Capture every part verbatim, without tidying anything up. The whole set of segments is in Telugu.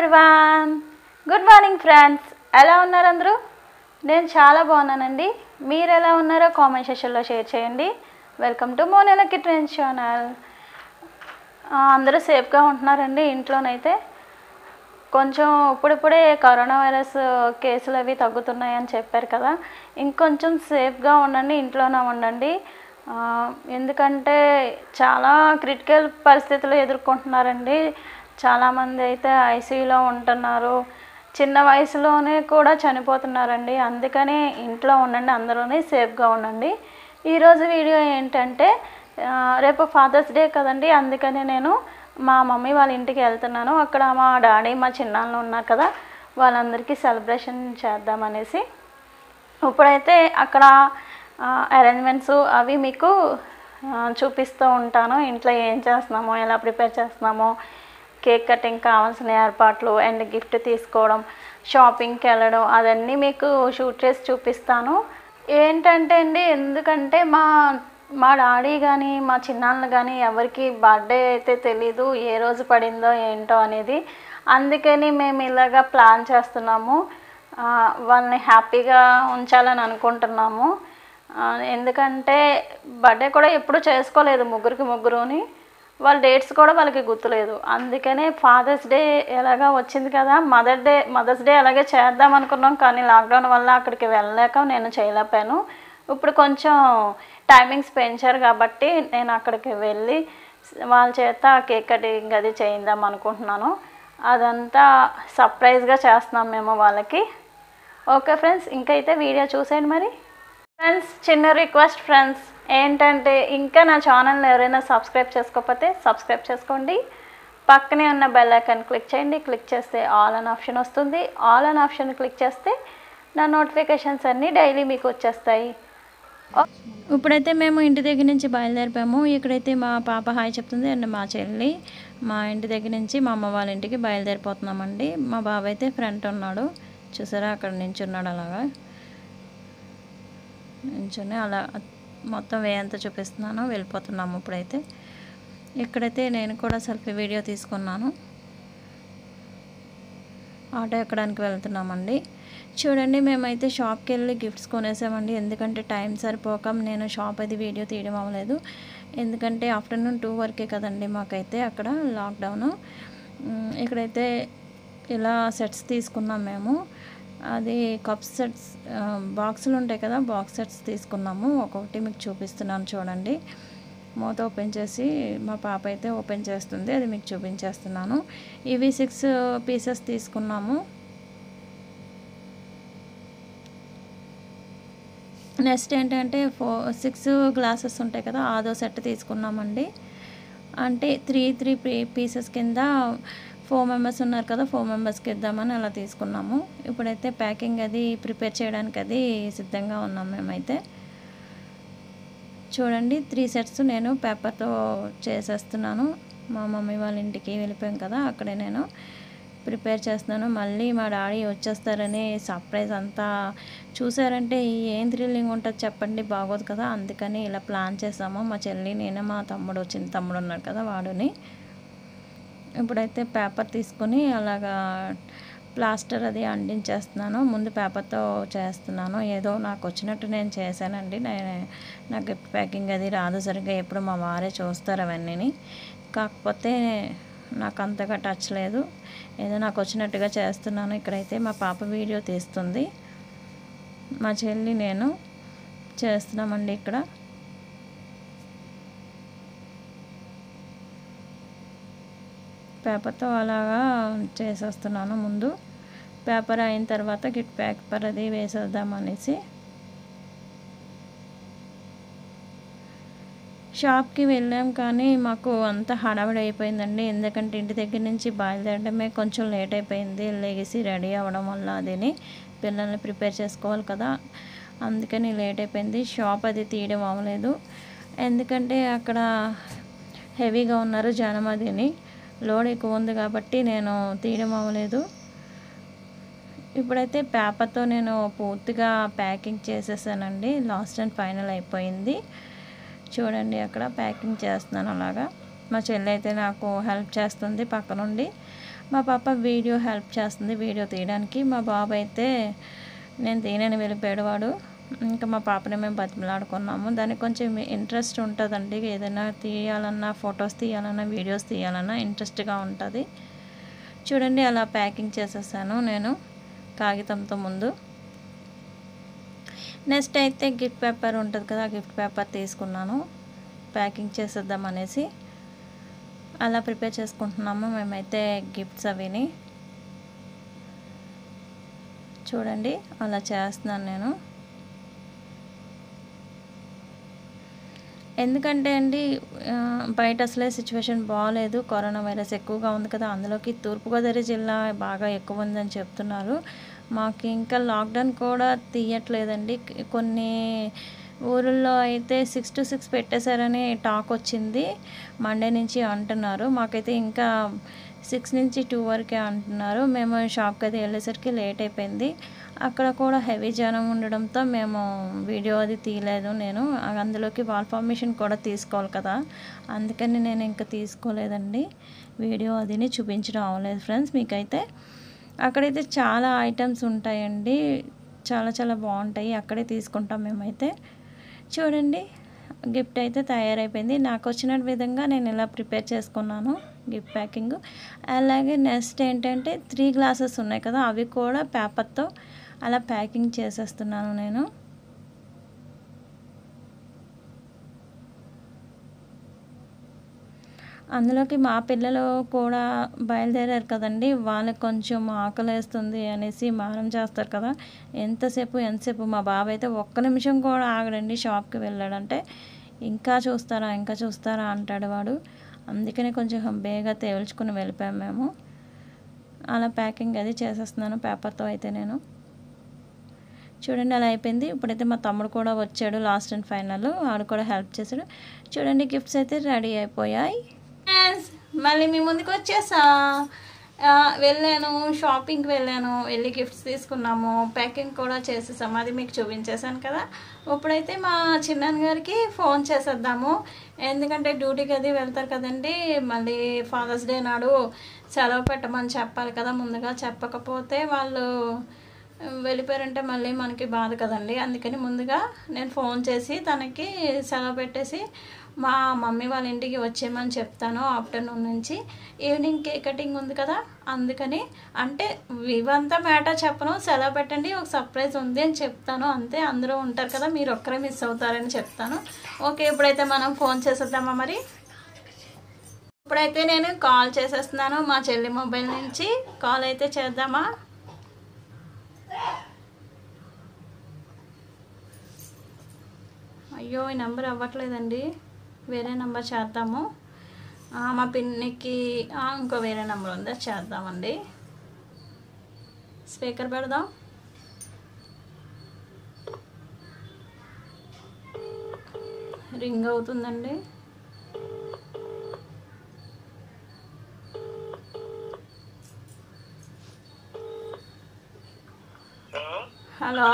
Everyone, good morning friends. ఎలా ఉన్నారు అందరూ? నేను చాలా బాగున్నానండి. మీరు ఎలా ఉన్నారో కామెంట్ సెక్షన్లో షేర్ చేయండి. వెల్కమ్ టు మోనెలకి ట్రెండ్స్ ఛానల్. అందరూ సేఫ్గా ఉంటున్నారండి. ఇంట్లోనైతే కొంచెం ఇప్పుడిప్పుడే కరోనా వైరస్ కేసులు అవి తగ్గుతున్నాయని చెప్పారు కదా, ఇంకొంచెం సేఫ్గా ఉండండి, ఇంట్లోనే ఉండండి. ఎందుకంటే చాలా క్రిటికల్ పరిస్థితులు ఎదుర్కొంటున్నారండి. చాలామంది అయితే ఐసీయూలో ఉంటున్నారు, చిన్న వయసులోనే కూడా చనిపోతున్నారండి. అందుకని ఇంట్లో ఉండండి, అందరూనే సేఫ్గా ఉండండి. ఈరోజు వీడియో ఏంటంటే, రేపు ఫాదర్స్ డే కదండి, అందుకని నేను మా మమ్మీ వాళ్ళ ఇంటికి వెళ్తున్నాను. అక్కడ మా డాడీ మా చిన్నాళ్ళు ఉన్నారు కదా, వాళ్ళందరికీ సెలబ్రేషన్ చేద్దామనేసి. ఇప్పుడైతే అక్కడ అరేంజ్మెంట్స్ అవి మీకు చూపిస్తూ ఉంటాను. ఇంట్లో ఏం చేస్తున్నామో, ఎలా ప్రిపేర్ చేస్తున్నామో, కేక్ కటింగ్ కావాల్సిన ఏర్పాట్లు అండ్ గిఫ్ట్ తీసుకోవడం, షాపింగ్కి వెళ్ళడం, అవన్నీ మీకు షూట్ చేసి చూపిస్తాను. ఏంటంటే అండి, ఎందుకంటే మా మా డాడీ కానీ మా చిన్నాళ్ళు కానీ ఎవరికి బర్త్డే అయితే తెలీదు, ఏ రోజు పడిందో ఏంటో అనేది. అందుకని మేము ఇలాగా ప్లాన్ చేస్తున్నాము, వాళ్ళని హ్యాపీగా ఉంచాలని అనుకుంటున్నాము. ఎందుకంటే బర్త్డే కూడా ఎప్పుడు చేసుకోలేదు ముగ్గురికి ముగ్గురుని, వాళ్ళ డేట్స్ కూడా వాళ్ళకి గుర్తులేదు. అందుకనే ఫాదర్స్ డే ఎలాగా వచ్చింది కదా, మదర్ డే మదర్స్ డే అలాగే చేద్దాం అనుకున్నాం. కానీ లాక్డౌన్ వల్ల అక్కడికి వెళ్ళలేక నేను చేయలేకపోయాను. ఇప్పుడు కొంచెం టైమింగ్స్ పెంచారు కాబట్టి నేను అక్కడికి వెళ్ళి వాళ్ళ చేత కేక్ కటింగ్ అది చేద్దాం అనుకుంటున్నాను. అదంతా సర్ప్రైజ్గా చేస్తున్నాం మేము వాళ్ళకి. ఓకే ఫ్రెండ్స్, ఇంకైతే వీడియో చూసేయండి. మరి ఫ్రెండ్స్, చిన్న రిక్వెస్ట్ ఫ్రెండ్స్, ఏంటంటే ఇంకా నా ఛానల్ని ఎవరైనా సబ్స్క్రైబ్ చేసుకోకపోతే సబ్స్క్రైబ్ చేసుకోండి. పక్కనే ఉన్న బెల్ ఐకాన్ క్లిక్ చేయండి. క్లిక్ చేస్తే ఆల్ అన్ ఆప్షన్ వస్తుంది. ఆల్ అన్ ఆప్షన్ క్లిక్ చేస్తే నా నోటిఫికేషన్స్ అన్నీ డైలీ మీకు వచ్చేస్తాయి. ఇప్పుడైతే మేము ఇంటి దగ్గర నుంచి బయలుదేరిపాము. ఇక్కడైతే మా పాప హాయ్ చెప్తుంది అండ్ మా చెల్లి మా ఇంటి దగ్గర నుంచి మా అమ్మ వాళ్ళ ఇంటికి బయలుదేరిపోతున్నామండి. మా బాబాయ్ అయితే ఫ్రంట్ ఉన్నాడు, చూసారా అక్కడ నించున్నాడు. అలాగా నించుని అలా మొత్తం వే అంతా చూపిస్తున్నాను. వెళ్ళిపోతున్నాము ఇప్పుడైతే. ఇక్కడైతే నేను కూడా సెల్ఫీ వీడియో తీసుకున్నాను. ఆటో ఎక్కడానికి వెళ్తున్నామండి. చూడండి, మేమైతే షాప్కి వెళ్ళి గిఫ్ట్స్ కొనేసామండి. ఎందుకంటే టైం సరిపోక నేను షాప్ అది వీడియో తీయడం అవ్వలేదు. ఎందుకంటే ఆఫ్టర్నూన్ టూ వరకే కదండి మాకైతే అక్కడ లాక్డౌను. ఇక్కడైతే ఇలా సెట్స్ తీసుకున్నాం మేము. అది కప్ సెట్స్ బాక్సులు ఉంటాయి కదా, బాక్స్ సెట్స్ తీసుకున్నాము. ఒక్కొక్కటి మీకు చూపిస్తున్నాను చూడండి. మూత ఓపెన్ చేసి మా పాప అయితే ఓపెన్ చేస్తుంది, అది మీకు చూపించేస్తున్నాను. ఇవి సిక్స్ పీసెస్ తీసుకున్నాము. నెక్స్ట్ ఏంటంటే ఫోర్ సిక్స్ గ్లాసెస్ ఉంటాయి కదా, ఆదో సెట్ తీసుకున్నామండి. అంటే త్రీ త్రీ పీసెస్ కింద ఫోర్ మెంబర్స్ ఉన్నారు కదా, ఫోర్ మెంబర్స్కి ఇద్దామని అలా తీసుకున్నాము. ఇప్పుడైతే ప్యాకింగ్ అది ప్రిపేర్ చేయడానికి అది సిద్ధంగా ఉన్నాం మేమైతే. చూడండి, త్రీ సెట్స్ నేను పేపర్తో చేసేస్తున్నాను. మా మమ్మీ వాళ్ళ ఇంటికి వెళ్ళిపోయాం కదా, అక్కడే నేను ప్రిపేర్ చేస్తున్నాను. మళ్ళీ మా డాడీ వచ్చేస్తారని సర్ప్రైజ్ అంతా చూసారంటే ఏం థ్రిల్లింగ్ ఉంటుంది చెప్పండి, బాగోదు కదా. అందుకని ఇలా ప్లాన్ చేసాము. మా చెల్లి, నేను, మా తమ్ముడు, చిన్న తమ్ముడు ఉన్నాడు కదా వాడుని. ఇప్పుడైతే పేపర్ తీసుకుని అలాగా ప్లాస్టర్ అది అంటించేస్తున్నాను. ముందు పేపర్తో చేస్తున్నాను. ఏదో నాకు వచ్చినట్టు నేను చేశానండి. నేను నా గిఫ్ట్ ప్యాకింగ్ అది రాదు సరిగ్గా, ఎప్పుడు మా వారే చూస్తారు అవన్నీ. కాకపోతే నాకు అంతగా టచ్ లేదు, ఏదో నాకు వచ్చినట్టుగా చేస్తున్నాను. ఇక్కడైతే మా పాప వీడియో తీస్తుంది, మా చెల్లి నేను చేస్తున్నామండి. ఇక్కడ పేపర్తో అలాగా చేసేస్తున్నాను. ముందు పేపర్ అయిన తర్వాత గిఫ్ట్ పేపర్ అది వేసేద్దామనేసి షాప్కి వెళ్ళాం. కానీ మాకు అంత హడావిడి అయిపోయిందండి. ఎందుకంటే ఇంటి దగ్గర నుంచి బయలుదేరడమే కొంచెం లేట్ అయిపోయింది. లెగిసి రెడీ అవ్వడం వల్ల అదిని పిల్లల్ని ప్రిపేర్ చేసుకోవాలి కదా, అందుకని లేట్ అయిపోయింది. షాప్ అది తీయడం అవ్వలేదు, ఎందుకంటే అక్కడ హెవీగా ఉన్నారు జనం, అదిని లోడ్ ఎక్కువ ఉంది కాబట్టి నేను తీయడం అవ్వలేదు. ఇప్పుడైతే పేపర్తో నేను పూర్తిగా ప్యాకింగ్ చేసేసానండి. లాస్ట్ అండ్ ఫైనల్ అయిపోయింది. చూడండి, అక్కడ ప్యాకింగ్ చేస్తున్నాను అలాగా. మా చెల్లి అయితే నాకు హెల్ప్ చేస్తుంది పక్క నుండి. మా పాప వీడియో హెల్ప్ చేస్తుంది వీడియో తీయడానికి. మా బాబు అయితే నేను తీయనని వెళ్ళిపోయాడు వాడు. ఇంకా మా పాపని మేము బతిమలాడుకున్నాము. దానికి కొంచెం ఇంట్రెస్ట్ ఉంటుందండి, ఏదైనా తీయాలన్నా, ఫొటోస్ తీయాలన్నా, వీడియోస్ తీయాలన్నా ఇంట్రెస్ట్గా ఉంటుంది. చూడండి అలా ప్యాకింగ్ చేసేసాను నేను కాగితంతో ముందు. నెక్స్ట్ అయితే గిఫ్ట్ పేపర్ ఉంటుంది కదా, గిఫ్ట్ పేపర్ తీసుకున్నాను ప్యాకింగ్ చేసేద్దాం అనేసి. అలా ప్రిపేర్ చేసుకుంటున్నాము మేమైతే గిఫ్ట్స్ అవిని. చూడండి అలా చేస్తున్నాను నేను. ఎందుకంటే అండి బయట అసలే సిచ్యువేషన్ బాగాలేదు, కరోనా వైరస్ ఎక్కువగా ఉంది కదా, అందులోకి తూర్పుగోదావరి జిల్లా బాగా ఎక్కువ ఉందని చెప్తున్నారు. మాకు ఇంకా లాక్డౌన్ కూడా తీయట్లేదండి. కొన్ని ఊళ్ళల్లో అయితే సిక్స్ టు సిక్స్ పెట్టేశారని టాక్ వచ్చింది, మండే నుంచి అంటున్నారు. మాకైతే ఇంకా సిక్స్ నుంచి టూ వరకే అంటున్నారు. మేము షాప్కి అయితే వెళ్ళేసరికి లేట్ అయిపోయింది. అక్కడ కూడా హెవీ జనం ఉండడంతో మేము వీడియో అది తీయలేదు నేను. అందులోకి వాల్ పర్మిషన్ కూడా తీసుకోవాలి కదా, అందుకని నేను ఇంకా తీసుకోలేదండి. వీడియో అదిని చూపించడం అవ్వలేదు ఫ్రెండ్స్ మీకైతే. అక్కడైతే చాలా ఐటమ్స్ ఉంటాయండి, చాలా చాలా బాగుంటాయి, అక్కడే తీసుకుంటాం మేమైతే. చూడండి గిఫ్ట్ అయితే తయారైపోయింది. నాకు వచ్చిన విధంగా నేను ఇలా ప్రిపేర్ చేసుకున్నాను గిఫ్ట్ ప్యాకింగ్. అలాగే నెక్స్ట్ ఏంటంటే త్రీ గ్లాసెస్ ఉన్నాయి కదా, అవి కూడా పేపర్తో అలా ప్యాకింగ్ చేసేస్తున్నాను నేను. అందులోకి మా పిల్లలు కూడా బయలుదేరారు కదండి, వాళ్ళకి కొంచెం ఆకలి వేస్తుంది అనేసి మారం చేస్తారు కదా. ఎంతసేపు ఎంతసేపు మా బాబు అయితే ఒక్క నిమిషం కూడా ఆగడండి, షాప్కి వెళ్ళాడంటే ఇంకా చూస్తారా ఇంకా చూస్తారా అంటాడు వాడు. అందుకని కొంచెం బేగా తేల్చుకుని వెళ్ళిపోయాం మేము. అలా ప్యాకింగ్ అది చేసేస్తున్నాను పేపర్తో అయితే నేను. చూడండి అలా అయిపోయింది. ఇప్పుడైతే మా తమ్ముడు కూడా వచ్చాడు లాస్ట్ అండ్ ఫైనల్, వాడు కూడా హెల్ప్ చేశాడు. చూడండి గిఫ్ట్స్ అయితే రెడీ అయిపోయాయి. మళ్ళీ మీ ముందుకు వచ్చేసా, వెళ్ళాను షాపింగ్కి వెళ్ళాను, వెళ్ళి గిఫ్ట్స్ తీసుకున్నాము, ప్యాకింగ్ కూడా చేసేసాము, అది మీకు చూపించేసాను కదా. ఇప్పుడైతే మా చిన్నాన్న గారికి ఫోన్ చేసేద్దాము, ఎందుకంటే డ్యూటీకి అది వెళ్తారు కదండి. మళ్ళీ ఫాదర్స్ డే నాడు సెలవు పెట్టమని చెప్పాలి కదా, ముందుగా చెప్పకపోతే వాళ్ళు వెళ్ళిపోయారంటే మళ్ళీ మనకి బాధ కదండి. అందుకని ముందుగా నేను ఫోన్ చేసి తనకి సెలవు పెట్టేసి మా మమ్మీ వాళ్ళ ఇంటికి వచ్చేయమని చెప్తాను. ఆఫ్టర్నూన్ నుంచి ఈవినింగ్ కేక్ కటింగ్ ఉంది కదా, అందుకని అంటే ఇవంతా మ్యాటర్ చెప్పను, సెలవు పెట్టండి ఒక సర్ప్రైజ్ ఉంది అని చెప్తాను అంతే. అందరూ ఉంటారు కదా, మీరు ఒక్కరే మిస్ అవుతారని చెప్తాను. ఓకే ఇప్పుడైతే మనం ఫోన్ చేసేద్దామా మరి. ఇప్పుడైతే నేను కాల్ చేసేస్తున్నాను మా చెల్లి మొబైల్ నుంచి, కాల్ అయితే చేద్దామా. అయ్యో ఈ నెంబర్ అవ్వట్లేదండి, వేరే నెంబర్ చేద్దాము. మా పిన్నికి ఇంకో వేరే నెంబర్ ఉందా, చేద్దామండి. స్పీకర్ పెడదాం. రింగ్ అవుతుందండి. హలో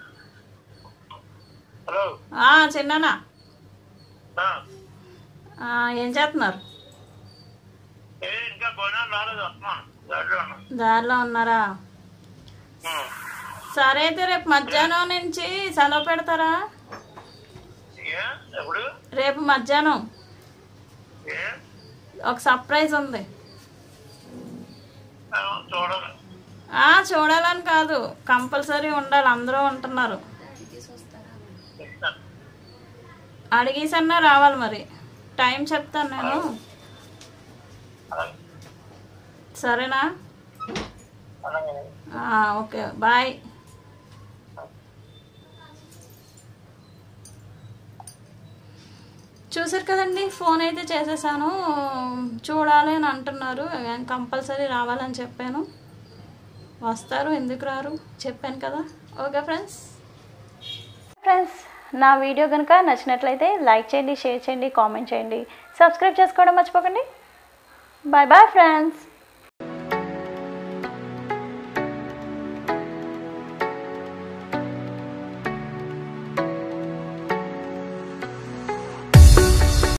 చిన్నానా, ఏం చేస్తున్నారు? దారిలో ఉన్నారా? సరే అయితే రేపు మధ్యాహ్నం నుంచి సెలవు పెడతారా? రేపు మధ్యాహ్నం ఒక సర్ప్రైజ్ ఉంది. చూడాలని కాదు, కంపల్సరీ ఉండాలి, అందరూ ఉంటున్నారు. అడిగేసన్నా రావాలి, మరి టైం చెప్తాను నేను. సరేనా? Okay bye. చూసారు కదండి, ఫోన్ అయితే చేసేసాను. చూడాలి అని అంటున్నారు, కంపల్సరీ రావాలని చెప్పాను. వస్తారు, ఎందుకు రారు చెప్పాను కదా. ఓకే ఫ్రెండ్స్ ఫ్రెండ్స్ నా వీడియో కనుక నచ్చినట్లయితే లైక్ చేయండి, షేర్ చేయండి, కామెంట్ చేయండి, సబ్స్క్రైబ్ చేసుకోవడం మర్చిపోకండి. Bye bye friends.